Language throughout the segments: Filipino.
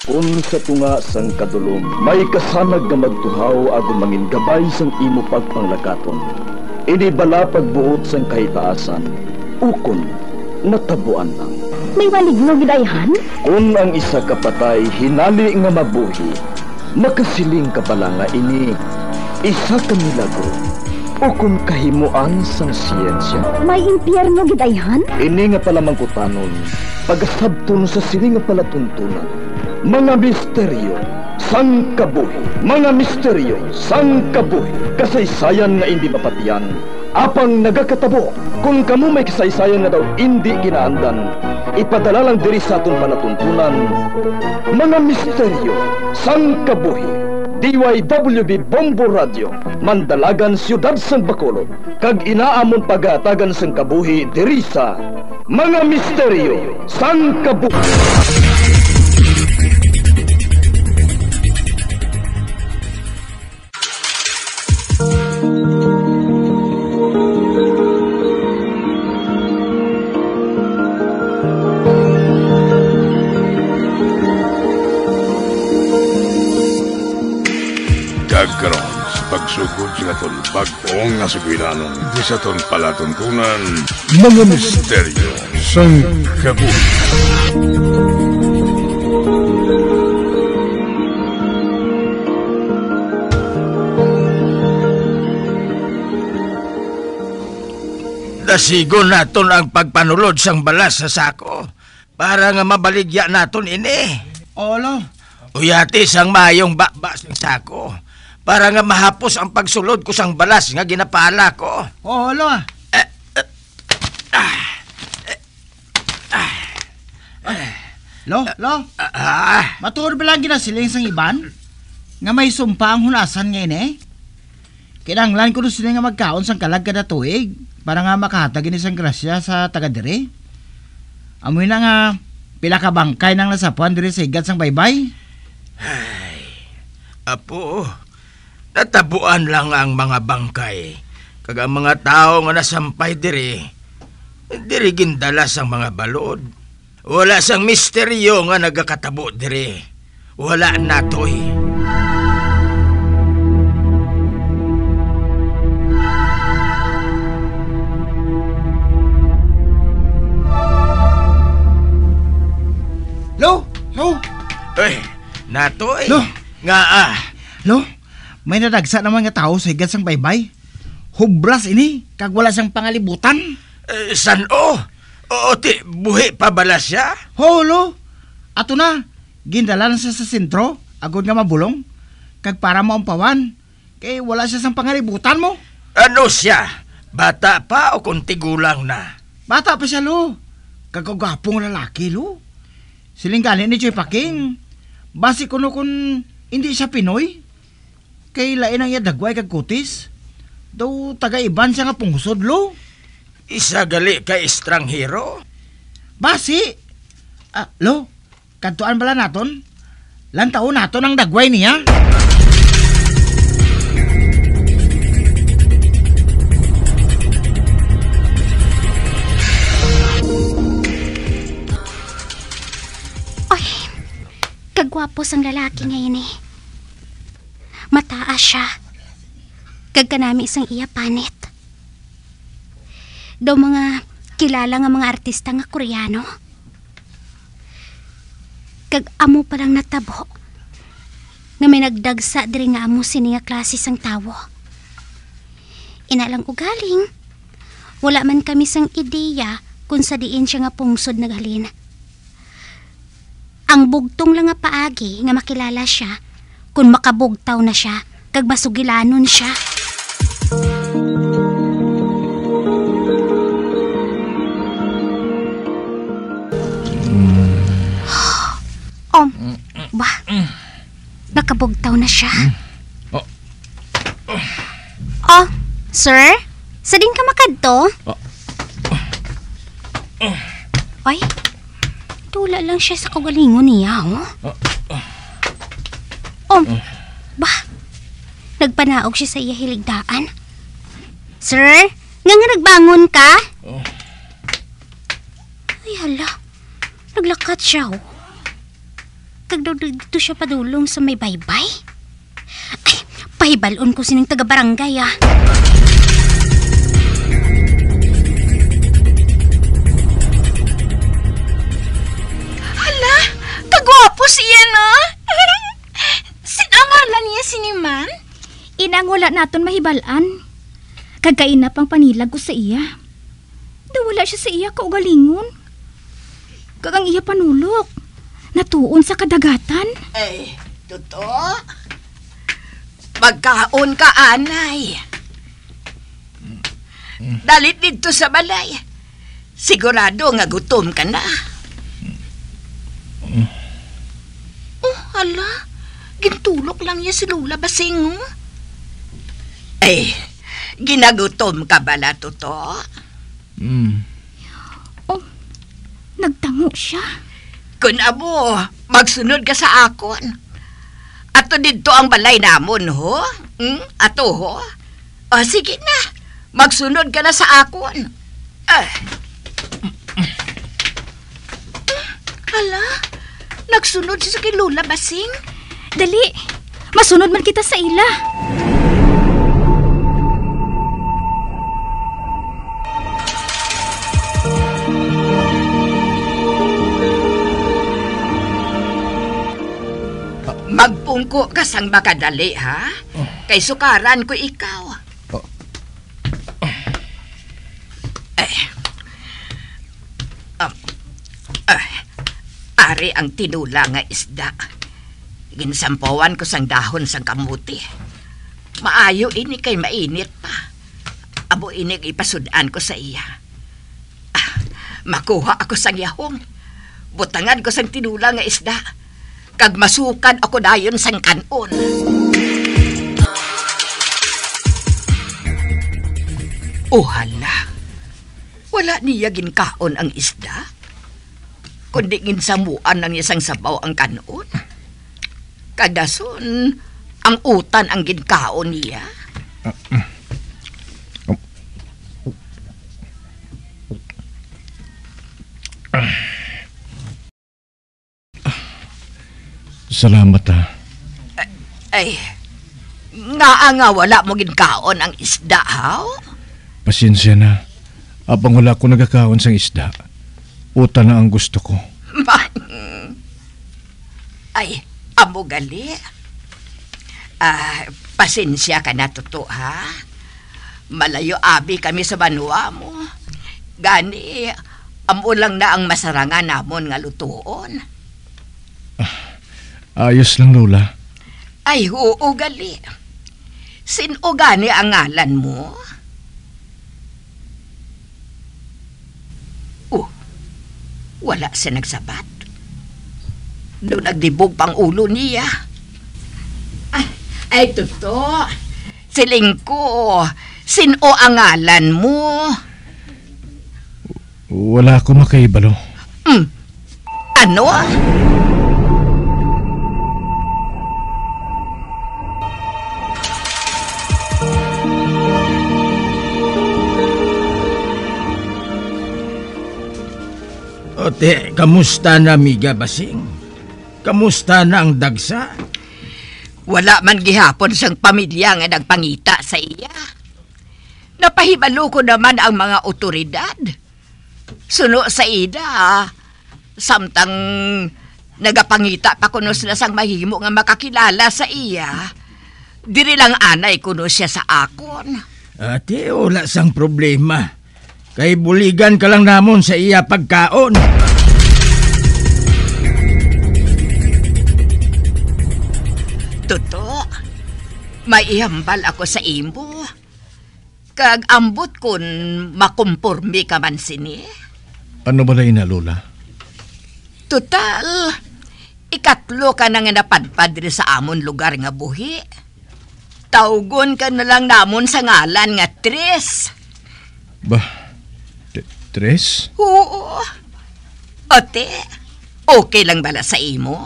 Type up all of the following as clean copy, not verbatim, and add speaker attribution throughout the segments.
Speaker 1: Kung sa tunga sang kadulom, may kasanag nga magtuhaw agon mangin gabay sang imo pagpanglakaton. Ini bala pagbuot sang kahitaasan, ukon natabuan lang.
Speaker 2: May maligno gidayhan?
Speaker 1: Kung ang isa kapatay hinali nga mabuhi, makasiling ka pala nga ini isa ka milagro o kung kahimuan sang siyensya.
Speaker 2: May impyerno gidayhan?
Speaker 1: Ini nga pala mangkutanon, pagasabton sa sini nga pala tuntunan. Mga misteryo sang kabuhi, mga misteryo sang kabuhi, kasaysayan nga hindi mapatiyan, apang nagakatabo. Kung kamo may kasaysayan nga daw hindi ginaandan, ipadala lang diri sa atong palatuntunan. Mga misteryo sang kabuhi, DYWB Bombo Radio, Mandalagan, Siyudad sang Bacolod, kag inaamon pagatagan sang kabuhi diri sa Mga Misteryo sang Kabuhi.
Speaker 3: Karon sa pagsugod sa aton bag-ong nga sugilanon di sa aton palatuntunan, Mga Misteryo sang Kabuhi.
Speaker 4: Dasigon naton ang pagpanulod sang balas sa sako para nga mabaligya naton ini.
Speaker 5: Olo.
Speaker 4: Uyati sang mayong bakba sang sako para nga mahapos ang pagsulod ko sang balas nga ginapala ko.
Speaker 5: Olo. Lo. Matuod ba lagi na siling sang iban? Nga may sumpa ang hunasan ngayon eh. Kinanglan ko na sila nga magkaon sang kalag kada tuig para nga makahatagin isang grasya sa taga-diri. Amoy na nga pila ka bangkay nang nasapuan diri sa higat sang baybay.
Speaker 4: Ay, apo, natabuan lang ang mga bangkay. Kag ang mga tao nga nasampay diri gindala sang mga balod. Wala sang misteryo nga nagakatabo diri. Wala natoy.
Speaker 5: Lo.
Speaker 4: Ay, natoy.
Speaker 5: Lo.
Speaker 4: Nga
Speaker 5: Lo, may nadagsa naman nga tao sa higat sang baybay. Hubras ini, kag wala siyang pangalibutan.
Speaker 4: San o? Oo, buhi pa bala siya?
Speaker 5: Lo, ato na, gindala na siya sa sentro, agod nga mabulong, kag para maumpawan, kay wala siya sang pangalibutan mo.
Speaker 4: Ano siya? Bata pa o kunti gulang na?
Speaker 5: Bata pa siya, Lo. Kagagapong lalaki, Lo. Siling galing ni Choy Paking. Basi kuno kun hindi siya Pinoy. Kay lain ang yadagway kag kutis. Daw taga-iban siya nga pungsod, Lo.
Speaker 4: Isa gali ka estranghero?
Speaker 5: Basi. Lo, kantuan bala naton? Lantaon naton ang dagway niya.
Speaker 2: Kagwapo sang lalaki ngayon eh. Mataas siya. Kagkanami isang iya panit. Daw mga kilala nga mga artista nga Koreano. Kag amo palang natabo. Nga may nagdagsa diri nga amo sini nga klase sang tawo. Inalang ugaling. Wala man kami sang ideya kung sa diin siya nga pungsod naghalin. Ang bugtong lang nga paagi nga makilala siya kung makabugtaw na siya kag masugilanon siya. Nakabugtaw na siya. Sir? Sa din ka makadto? Ay, tula lang siya sa kagalingon niya, nagpanaog siya sa iya hiligdaan. Sir, nga nagbangon ka? Ay, hala. Naglakat siya, kag daw dito siya padulong sa may baybay. Ay, pahibalon ko sining taga-barangay ah.
Speaker 6: Hala, kagwapo siya no? Sinangalan niya siniman?
Speaker 7: Inang wala naton mahibalan. Kagkain na pang panilag ko sa iya. Wala siya sa iya kaugalingon. Kagang iya panulok. Natuon sa kadagatan.
Speaker 6: Ay, totoo? Magkaon ka, anay. Dalit dito sa balay. Sigurado nga gutom ka na. Oh, hala. Gintulok lang niya si Lola Basing. Ay, ginagutom ka bala, totoo?
Speaker 7: Oh, nagtango siya.
Speaker 6: Kung abo, magsunod ka sa akon. Ato dito ang balay namon, ho? Ato, ho? O, sige na. Magsunod ka na sa akon. Hala, nagsunod siya sa kay Lola Basing?
Speaker 7: Dali, masunod man kita sa ila.
Speaker 6: Magpungko ka sang makadali, ha? Kay sukaran ko ikaw. Ari ang tinula nga isda. Ginsampawan ko sang dahon sang kamuti. Maayo ini kay mainit pa. Abo inig ipasudan ko sa iya. Makuha ako sang yahong. Butangan ko sang tinula nga isda. Kag masukan ako dayon sang kanon. Oh hala, wala niya ginkaon ang isda, kundi ginsamuan ng isang sabaw ang kanon. Kadason, ang utan ang ginkaon niya.
Speaker 3: Salamat ha.
Speaker 6: Ay, nga wala mo ginkaon ang isda, haw?
Speaker 3: Pasensya na. Abang wala ko nagakaon sang isda, uta na ang gusto ko.
Speaker 6: Ay, amo gali. Pasensya ka na, totoo, ha? Malayo abi kami sa banwa mo. Gani, amo lang na ang masarangan namon nga lutuon.
Speaker 3: Ayos lang, Lola.
Speaker 6: Ay, oo, gali. Sino gani ang ngalan mo? Oh, wala siya nagsabat. Doon nagdibog pang ulo niya. Ay, totoo. Siling ko, sino ang ngalan mo?
Speaker 3: Wala ko makaibalo.
Speaker 6: Ano?
Speaker 4: Ote, kamusta na, Miga Basing? Kamusta na ang dagsa?
Speaker 6: Wala man gihapon sang pamilya nga nagpangita sa iya. Napahibalo ko naman ang mga otoridad. Suno sa ida, samtang nagapangita pa kuno sila sang mahimo nga makakilala sa iya. Diri lang anay kuno siya sa akon.
Speaker 4: Ate, wala sang problema. Kay buligan ka lang namon sa iya pagkaon.
Speaker 6: Totoo, may ihambal ako sa imo. Kag ambot kun makumpormi ka man sini.
Speaker 3: Ano ba na Lola?
Speaker 6: Total, ikatlo ka na nga napadpad rin sa amon lugar nga buhi. Tawgon ka na lang namon sa ngalan nga Tres.
Speaker 3: Tres?
Speaker 6: Oo. Ote, okay lang bala sa imo?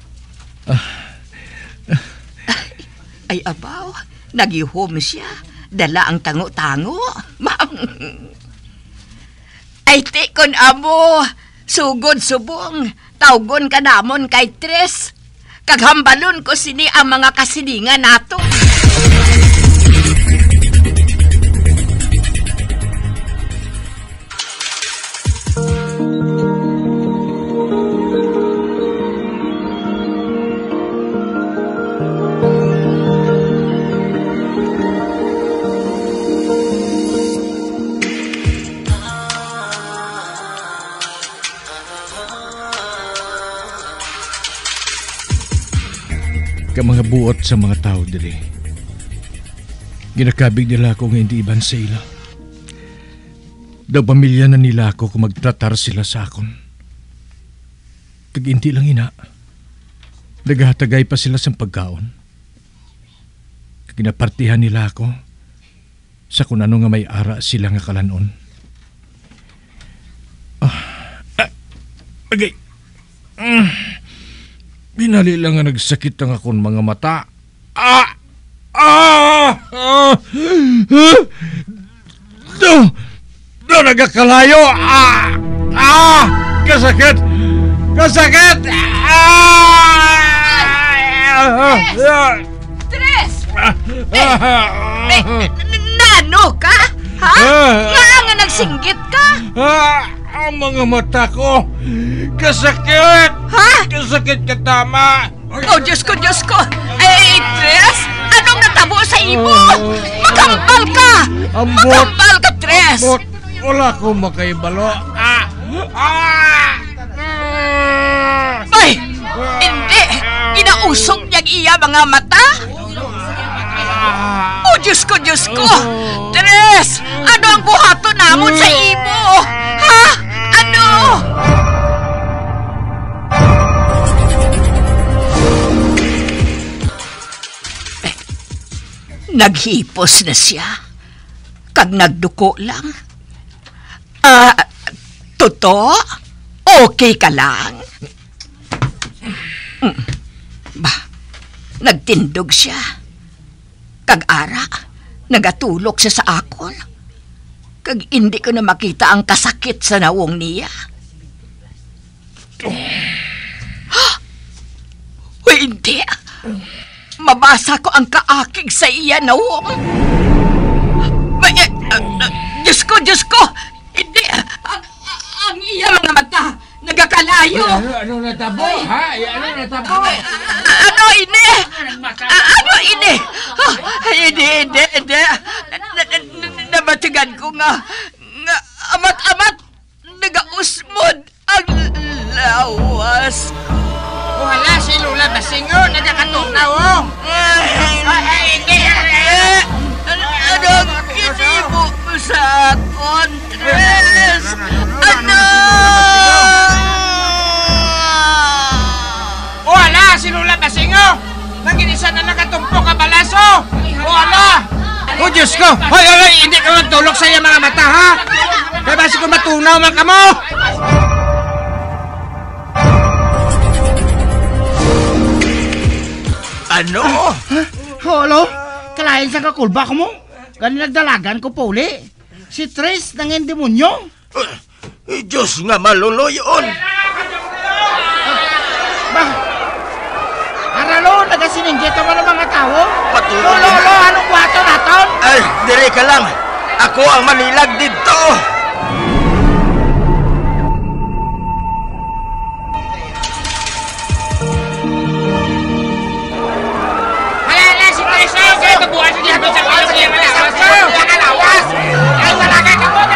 Speaker 6: Ay, abaw, nag-ihom siya. Dala ang tango-tango. Ay, tikon amo, sugod subong. Tawgon ka namon kay Tres. Kaghambalon ko sini ang mga kasilingan nato.
Speaker 8: Ka mga buot sa mga tao dili. Ginakabig nila ako nga hindi iban sa ila. Daw pamilya na nila ako kung magtratar sila sa akon. Kag hindi lang ina. Naghatagay pa sila sa pagkaon. Kag ginapartihan nila ako sa kung ano nga may ara sila nga kalanon. Okay. Binali lang nga nagsakit ang akong mga mata. Do nagakalayo. Kasakit. Kasakit.
Speaker 6: Tres! Nano ka? Ha? Nga nagsinggit ka?
Speaker 8: Ang mga mata ko. Kasakit.
Speaker 6: Ha?
Speaker 8: Kasakit ka tama.
Speaker 6: Oh, Diyos ko, Diyos ko. Tres! Anong natabo sa imo? Magambal ka! Magambal ka, Tres!
Speaker 8: Wala ko makaibalo.
Speaker 6: Ay! Hindi! Inausok niyang iya mga mata? Oh, Diyos ko, Diyos ko! Tres! Ano ang buhato namon sa imo? Ha? Ano? Naghipos na siya. Kag nagduko lang. Toto? Okay ka lang? Nagtindog siya. Kag-ara, nagatulok siya sa akon. Kag hindi ko na makita ang kasakit sa nawong niya. O hindi. Mabasa ko ang kaakig sa iya nawong. Diyos ko, Diyos ko! Hindi! Ang iya mga mata, nagakalayo!
Speaker 8: Ano natabo? Ha? Ano natabo?
Speaker 6: Ano ini? Ano ini? Hindi. Nabatigan ko nga amat-amat nagausmod ang lawas.
Speaker 5: Wala si Lula Basingo, nagkakatunaw.
Speaker 6: Hindi. Anong kinibo mo sa akon, Tres? Ano?
Speaker 5: Wala si Lula Basingo! Nanginisan na nakatumpok ka balaso! Wala! Oh, Diyos ko! Hoy! Hindi ka magtulog sa iya mga mata, ha? Kaya basi ko matunaw man ka mo!
Speaker 4: Ano?
Speaker 5: Holo? Kalahin sa kakulba ko mo? Gani nagdalagan ko po uli. Si Tres nangin demonyo.
Speaker 4: Diyos nga maluluyon.
Speaker 5: Aralo, nagasiningit mo ng mga tao?
Speaker 4: Patuloy.
Speaker 5: Lolo, anong kwato naton?
Speaker 4: Ay, dire ka lang. Ako ang manilag dito.
Speaker 5: Halala, si Tres na yung kaya kabuhan sa dihato sa kayo. Kaya malawas ko. Kaya malawas. Ay, talaga ka mo.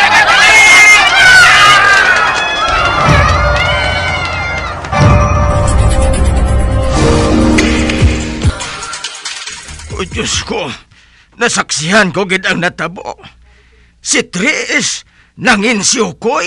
Speaker 4: O Diyos ko, nasaksihan ko gid ang natabo. Si Tres nangin si Ukoy.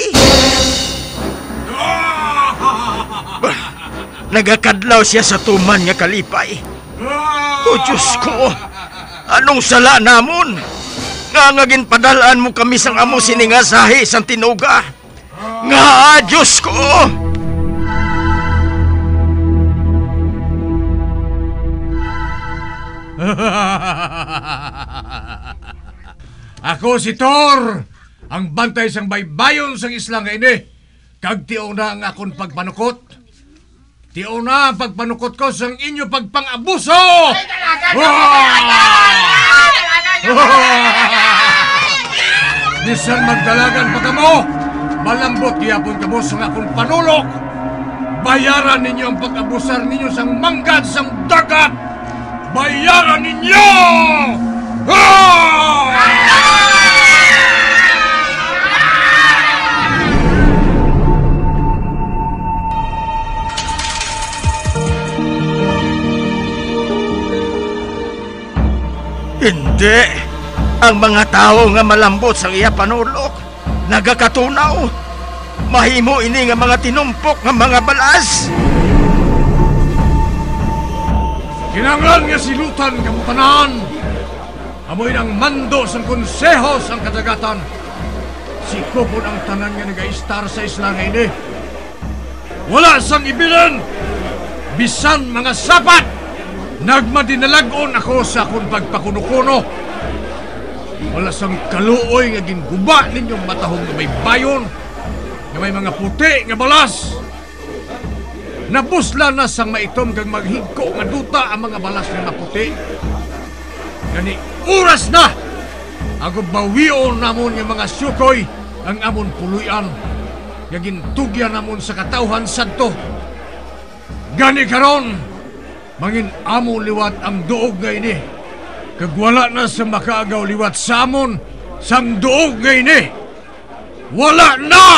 Speaker 4: Nagakadlaw siya sa tuman nga kalipay. O Diyos ko, anong sala namon? Nga ginpadalaan mo kami sang amo siningasahi sang tinuga. Nga, Diyos ko!
Speaker 8: Ako si Thor, ang bantay sang baybayon sang isla nga ini. Kag tiyaw na ang akon pagpanukot. Tiyo na ang pagpanukot ko sa inyo pagpang-abuso! Bisan magdalagan pa kamo, malambot gihapon kamo sa akong panulok. Bayaran ninyo ang pag-abusar ninyo sang manggad sang dagat. Bayaran ninyo!
Speaker 4: Hindi! Ang mga tao nga malambot sa iya panulok, nagakatunaw. Mahimo ini nga mga tinumpok nga mga balas.
Speaker 8: Kinanglan nga silutan kang panahan. Amoy ng mando sang konseho sang kadagatan. Si Kupon ang tanan nga nag-a-star sa isla nga ini. Wala sang ibilan. Bisan mga sapat. Nagmadinalagon ako sa akong pagpakuno-kuno. Wala sang kaluoy nga ginguba ninyong matahong nga may bayon, nga may mga puti nga balas. Nabusla na sang maitom kang maghigko nga duta ang mga balas nga maputi. Gani oras na! Ako bawion namon nga mga sukoy ang amon puluyan nga gintugyan namon sa katawhan sadto. Gani karon mangin amo liwat ang duog nga ini. Kag wala na sa makaagaw liwat sa amon sang duog nga ini. Wala na!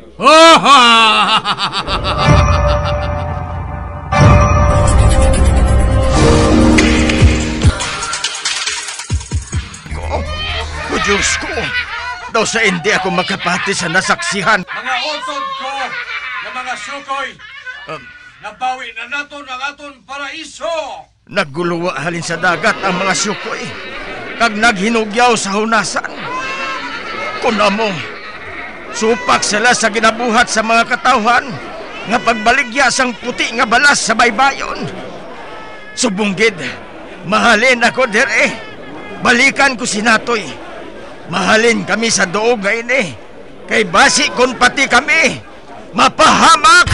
Speaker 4: Diyos ko! Daw sa hindi ako makapati sa nasaksihan.
Speaker 8: Mga utod ko na mga sukoy, nabawi na nato ng aton paraiso!
Speaker 4: Nagguluwa halin sa dagat ang mga sukoy, kag naghinugyaw sa hunasan. Kuna mo, supak sila sa ginabuhat sa mga katawhan, nga pagbaligya sang puti nga balas sa baybayon. Subunggid, mahalin ako dire. Balikan ko si Natoy. Mahalin kami sa doog nga ini. Kay basi kon pati kami mapahamak.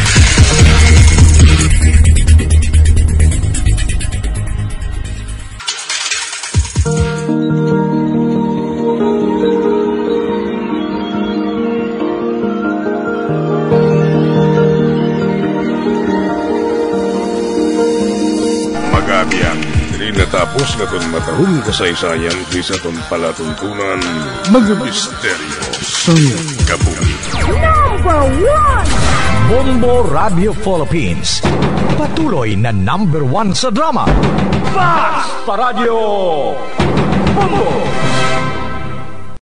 Speaker 3: Magabiyak. Natapos na itong matahong kasaysayan di sa itong palatuntunan mga misteryo sa kabuhi.
Speaker 9: Number 1! Bombo Radio Philippines. Patuloy na number 1 sa drama. Fast Radio! Bombo!